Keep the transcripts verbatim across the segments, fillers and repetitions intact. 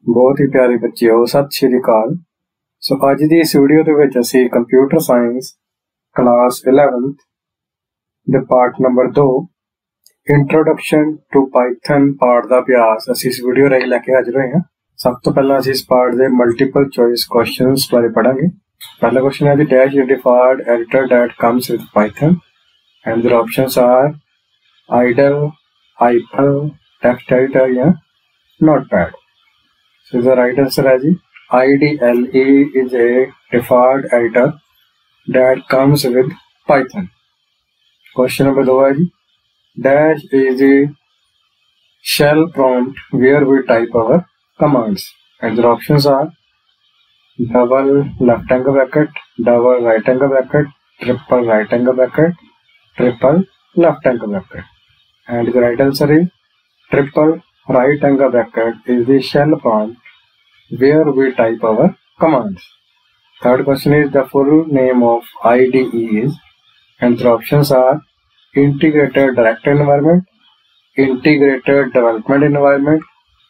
बहुत ही प्यारे बच्चों सत श्री अकाल। सो अज की इस वीडियो के विच असीं कंप्यूटर साइंस क्लास इलेवंथ दे पार्ट नंबर दो इंट्रोडक्शन टू पाइथन पार्ट का अभ्यास असीं इस वीडियो राही लैके हाजिर होए हां। सब तो पहला असीं इस पार्ट के मल्टीपल चॉइस क्वेश्चंस बारे पढ़ांगे। पहला क्वेश्चन है the dash default editor that comes with Python and there options are IDLE, hyper, text editor या Notepad. So the right answer है जी I D L E is a default editor that comes with Python. Question number दो है जी dash is a shell prompt where we type our commands and the options are double left angle bracket, double right angle bracket, triple right angle bracket, triple left angle bracket, and the right answer is triple right angle bracket is the shell prompt where we type our commands. Third question is the full name of I D E is, and the options are Integrated Directed Environment, Integrated Development Environment,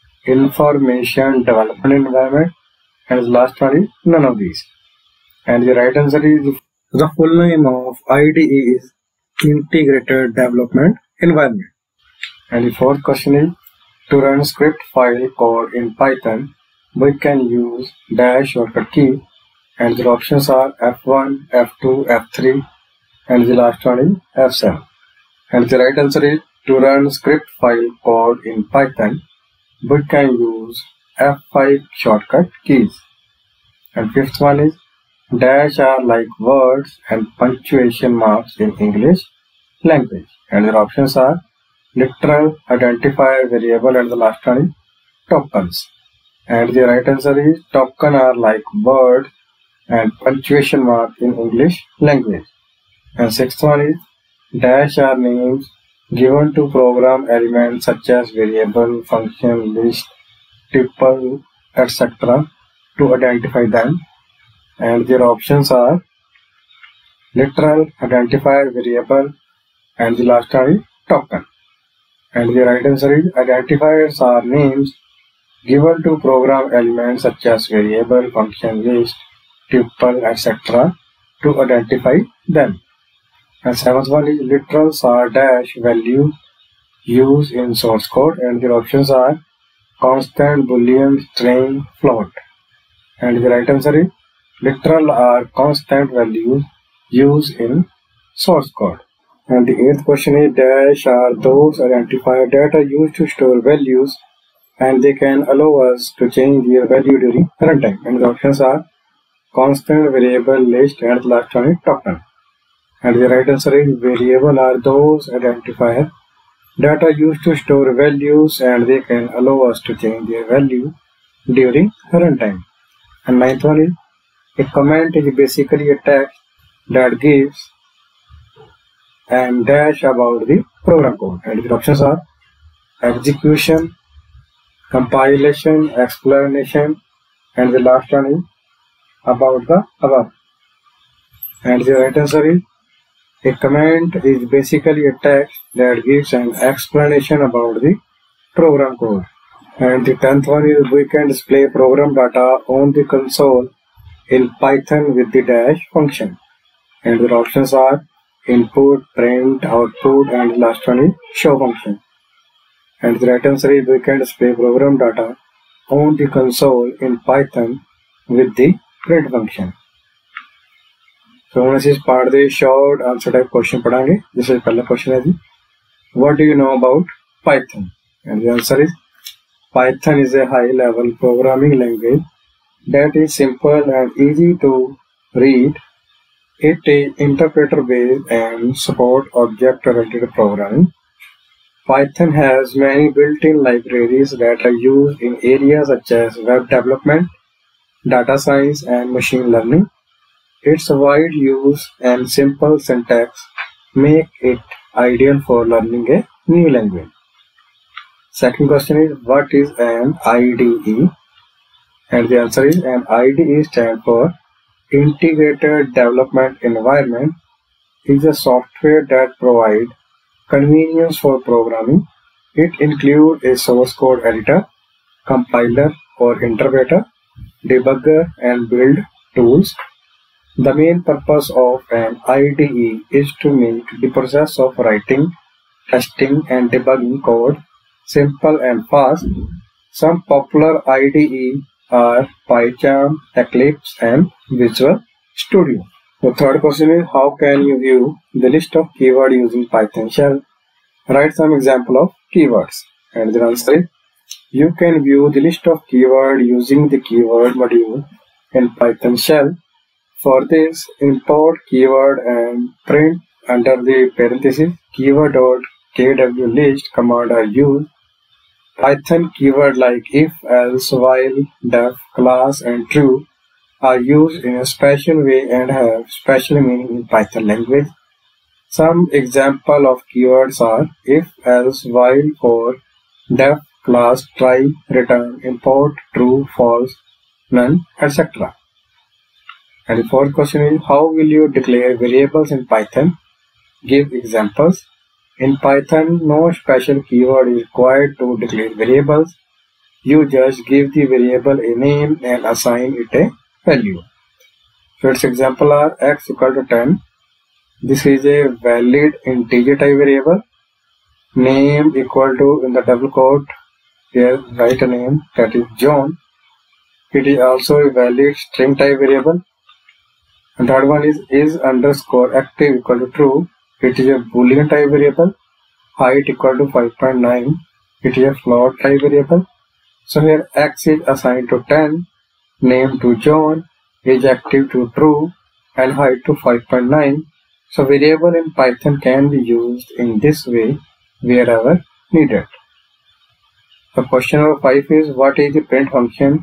Information Development Environment, and the last one is none of these. And the right answer is the full name of I D E is Integrated Development Environment. And the fourth question is to run script file code in Python we can use dash shortcut key, and the options are F one, F two, F three, and the last one is F seven. And the right answer is to run script file code in Python we can use F five shortcut keys. And fifth one is dash are like words and punctuation marks in English language, and the options are literal, identifier, variable, and the last one is tokens. And the right answer is token are like word and punctuation mark in English language. And sixth one is dash are names given to program elements such as variable, function, list, tuple, et cetera to identify them. And their options are literal, identifier, variable, and the last one is token. And the right answer is identifiers are names given to program elements such as variable, function, list, tuple, et cetera to identify them. And seventh one is literals are dash values used in source code, and the options are constant, boolean, string, float. And the right answer is literal are constant values used in source code. And the eighth question is dash are those identifiers that are used to store values and they can allow us to change their value during runtime. And the options are constant, variable, list, and the last one is token. And the right answer is variable are those identifiers that are used to store values and they can allow us to change their value during runtime. And ninth one is a comment is basically a text that gives and dash about the program code. And the options are execution, compilation, explanation, and the last one is about the above. And the right answer is a comment is basically a text that gives an explanation about the program code. And the tenth one is we can display program data on the console in Python with the dash function. And the options are input, print, output, and the last one is show function. And the right answer is we can display program data on the console in Python with the print function. So हम इस part दे short answer type question पढ़ांगे। जैसे पहला question है जी what do you know about Python, and the answer is Python is a high level programming language that is simple and easy to read. It is interpreter based and support object oriented programming. Python has many built-in libraries that are used in areas such as web development, data science, and machine learning. Its wide use and simple syntax make it ideal for learning a new language. Second question is what is an I D E? And the answer is an I D E stands for Integrated Development Environment. It is a software that provides convenience for programming. It includes a source code editor, compiler, or interpreter, debugger, and build tools. The main purpose of an I D E is to make the process of writing, testing, and debugging code simple and fast. Some popular I D E are PyCharm, Eclipse, and Visual Studio. The third question is, how can you view the list of keywords using Python shell? Write some example of keywords. And the answer is, you can view the list of keywords using the keyword module in Python shell. For this, import keyword and print under the parenthesis keyword.kw list command are used. Python keyword like if, else, while, def, class, and true are used in a special way and have special meaning in Python language. Some example of keywords are if, else, while, for, def, class, try, return, import, true, false, none, et cetera. And the fourth question is, how will you declare variables in Python? Give examples. In Python, no special keyword is required to declare variables. You just give the variable a name and assign it a value. So its example are x equal to ten. This is a valid integer type variable. Name equal to, in the double quote, here write a name, that is John. It is also a valid string type variable. And third one is is underscore active equal to true. It is a boolean type variable. Height equal to five point nine. It is a float type variable. So here x is assigned to ten, name to John, age active to true, and height to five point nine. So variable in Python can be used in this way wherever needed. So question number five is, what is the print function?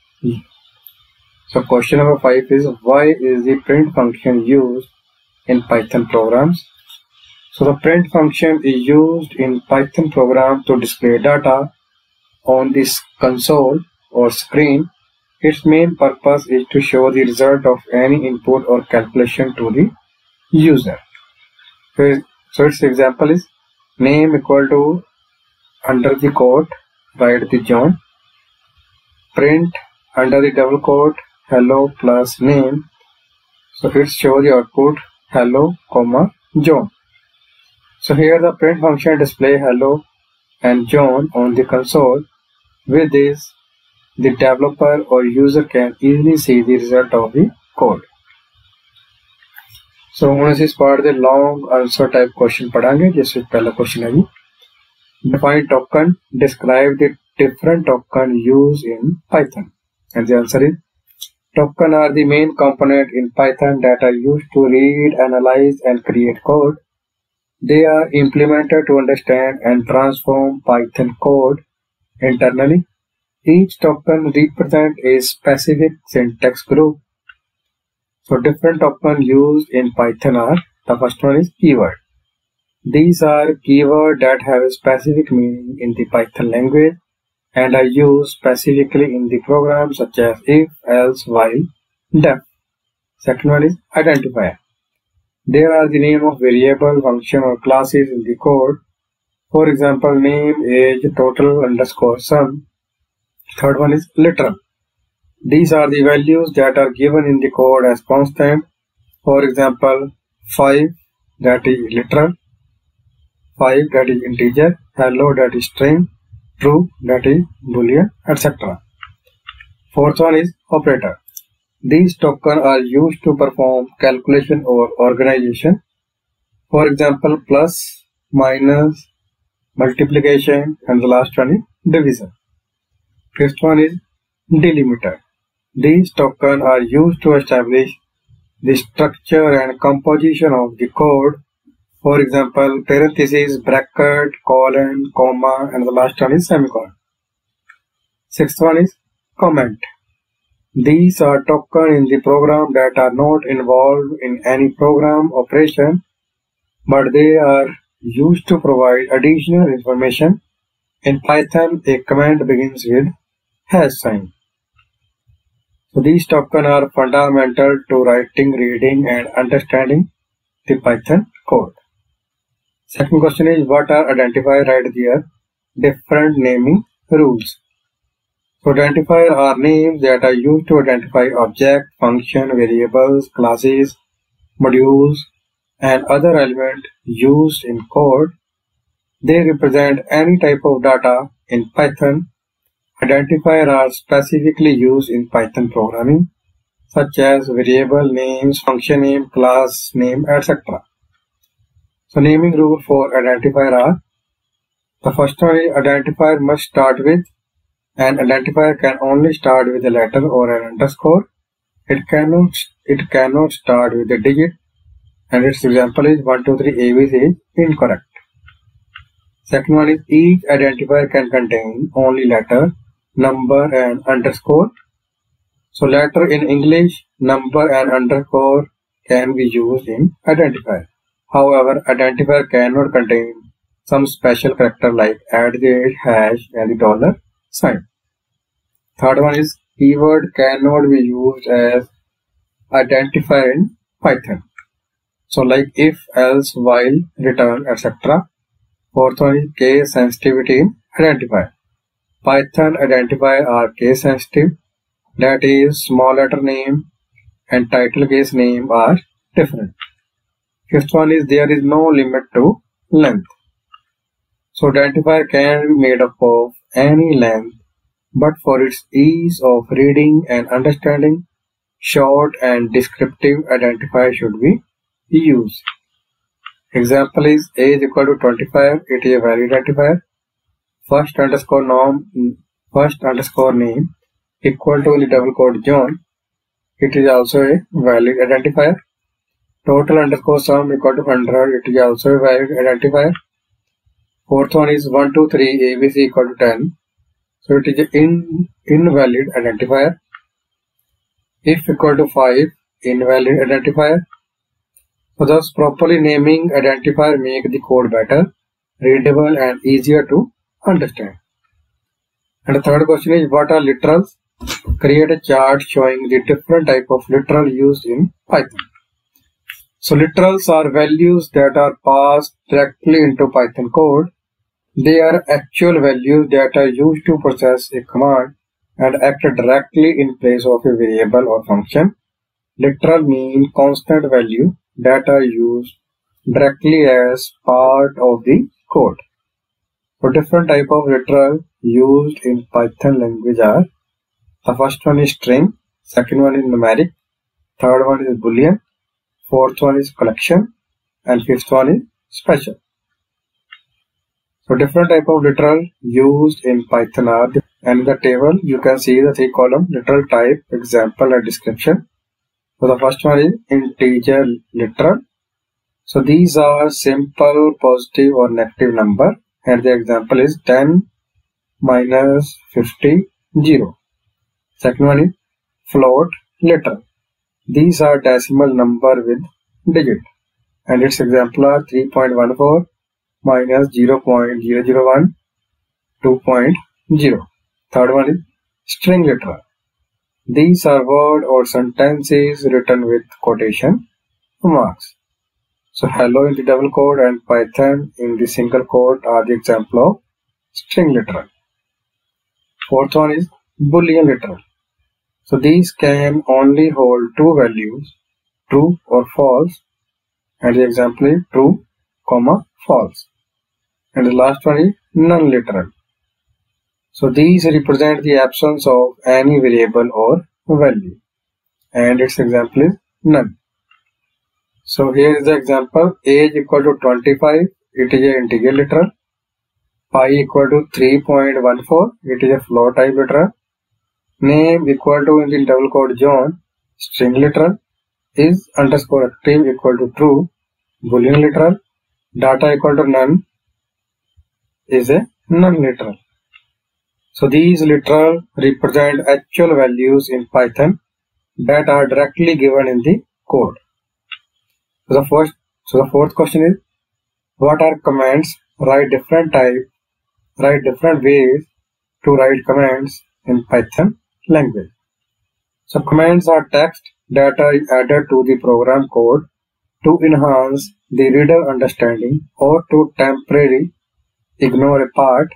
So question number five is, why is the print function used in Python programs? So the print function is used in Python program to display data on this console or screen. Its main purpose is to show the result of any input or calculation to the user. So, so its example is name equal to under the quote write the John, print under the double quote hello plus name. So it shows the output hello comma John. So here the print function display hello and John on the console. With this, the developer or user can easily see the result of the code. So हम इस part the long answer type question पढ़ाएंगे. जैसे पहला question है जी, define token, describe the different token used in Python. And the answer is, token are the main component in Python that are used to read, analyze, and create code. They are implemented to understand and transform Python code internally. Each token represents a specific syntax group. So different tokens used in Python are, the first one is keyword. These are keywords that have a specific meaning in the Python language and are used specifically in the program such as if, else, while, def. Second one is identifier. There are the name of variable, function, or classes in the code. For example, name, age, total, underscore, sum. Third one is literal. These are the values that are given in the code as constant. For example, five, that is literal, five, that is integer, hello, that is string, true, that is boolean, et cetera. Fourth one is operator. These tokens are used to perform calculation or organization. For example, plus, minus, multiplication, and the last one is division. Fifth one is delimiter. These tokens are used to establish the structure and composition of the code. For example, parenthesis, bracket, colon, comma, and the last one is semicolon. Sixth one is comment. These are tokens in the program that are not involved in any program operation, but they are used to provide additional information. In Python, a command begins with hash sign. So these tokens are fundamental to writing, reading, and understanding the Python code. Second question is, what are identifier? Right there, different naming rules. So identifiers are names that are used to identify objects, functions, variables, classes, modules, and other elements used in code. They represent any type of data in Python. Identifiers are specifically used in Python programming, such as variable names, function name, class name, et cetera. So naming rules for identifier are: the first one is identifier must start with. An identifier can only start with a letter or an underscore. It cannot it cannot start with a digit, and its example is one two three A B C is incorrect. Second one is each identifier can contain only letter, number, and underscore. So letter in English, number, and underscore can be used in identifier. However, identifier cannot contain some special character like at the hash and the dollar sign. Third one is keyword cannot be used as identifier in Python. So like if, else, while, return, et cetera. Fourth one is case sensitivity in identifier. Python identifier are case sensitive. That is, small letter name and title case name are different. Fifth one is there is no limit to length. So identifier can be made up of any length, but for its ease of reading and understanding, short and descriptive identifier should be used. Example is age equal to twenty-five, it is a valid identifier. First underscore norm, first underscore name equal to the double quote John, it is also a valid identifier. Total underscore sum equal to one hundred, it is also a valid identifier. Fourth one is one two three A B C equal to ten, so it is an in, invalid identifier. If equal to five, invalid identifier. So thus properly naming identifier make the code better, readable, and easier to understand. And the third question is what are literals? Create a chart showing the different type of literal used in Python. So literals are values that are passed directly into Python code. They are actual values that are used to process a command and act directly in place of a variable or function. Literal mean constant value that are used directly as part of the code. So different type of literal used in Python language are: the first one is string, second one is numeric, third one is boolean, fourth one is collection, and fifth one is special. So different type of literal used in Python are, and in the table you can see the three column literal type, example, and description. So the first one is integer literal. So these are simple positive or negative number, and the example is ten minus fifty, zero. Second one is float literal. These are decimal number with digit, and its example are three point one four minus zero point zero zero one, two point zero. Third one is string literal. These are word or sentences written with quotation marks. So hello in the double quote and Python in the single quote are the example of string literal. Fourth one is boolean literal. So these can only hold two values, true or false, and the example is true, comma, false. And the last one is non-literal. So these represent the absence of any variable or value, and its example is none. So here is the example: age equal to twenty-five, it is an integer literal. Pi equal to three point one four, it is a float type literal. Name equal to in the double quote John, string literal. Is underscore active equal to true, boolean literal. Data equal to none is a non-literal. So these literal represent actual values in Python that are directly given in the code. So the first, so the fourth question is what are commands? Write different type, write different ways to write commands in Python language. So commands are text that are added to the program code to enhance the reader understanding or to temporarily ignore a part.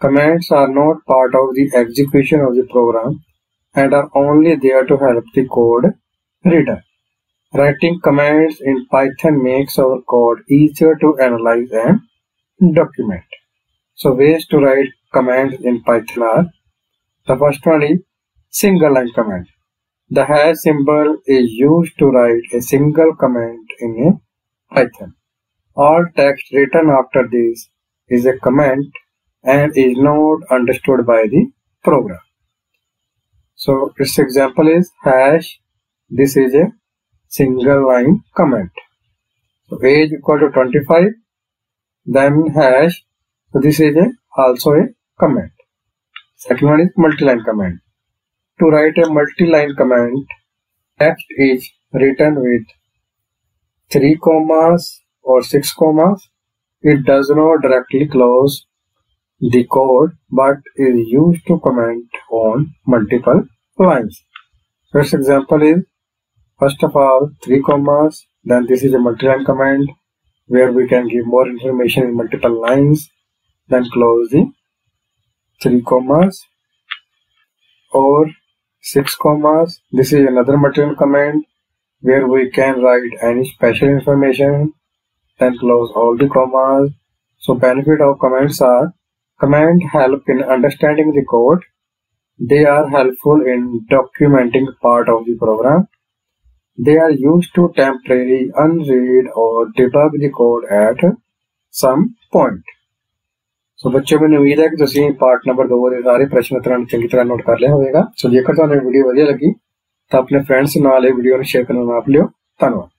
Commands are not part of the execution of the program and are only there to help the code reader. Writing commands in Python makes our code easier to analyze and document. So ways to write commands in Python are: the first one is single line command. The hash symbol is used to write a single command in a Python. All text written after this is a command and is not understood by the program. So its example is hash. This is a single line command. So age equal to twenty-five. Then hash. So this is a also a command. Second one is multi-line command. To write a multi-line command, text is written with three commas or six commas. It does not directly close the code but is used to comment on multiple lines. First example is, first of all, three commas. Then this is a multi-line command where we can give more information in multiple lines. Then close the three commas. Or six commas. This is another multi-line command where we can write any special information. Then close all the commas. So benefit of commands are: commands help in understanding the code. They are helpful in documenting part of the program. They are used to temporarily unread or debug the code at some point. ਸੋ ਬੱਚਿਓ, ਮੈਨੂੰ ਉਮੀਦ ਹੈ ਕਿ ਤੁਸੀਂ part number ਦੋ ਦੇ ਸਾਰੇ ਪ੍ਰਸ਼ਨ ਉੱਤਰਾਂ ਚੰਗੀ ਤਰ੍ਹਾਂ ਨੋਟ ਕਰ ਲਿਆ ਹੋਵੇਗਾ। ਸੋ ਜੇਕਰ ਤੁਹਾਨੂੰ ਇਹ ਵੀਡੀਓ ਵਧੀਆ ਲੱਗੀ ਤਾਂ ਆਪਣੇ ਫਰੈਂਡਸ ਨਾਲ ਇਹ ਵੀਡੀਓ ਨੂੰ ਸ਼ੇਅਰ ਕਰਨਾ ਨਾ ਭੁੱਲਿਓ। ਧੰਨਵਾਦ।